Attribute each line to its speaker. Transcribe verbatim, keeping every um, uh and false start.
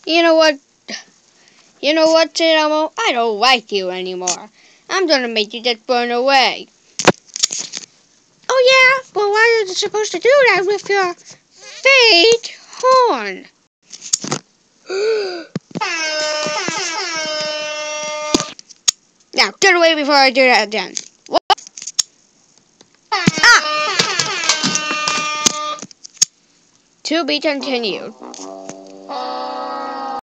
Speaker 1: You know what? You know what, Elmo? I don't like you anymore. I'm gonna make you just burn away. Oh yeah? Well, why are you supposed to do that with your fake horn? Now, get away before I do that again. What? Ah! To be continued.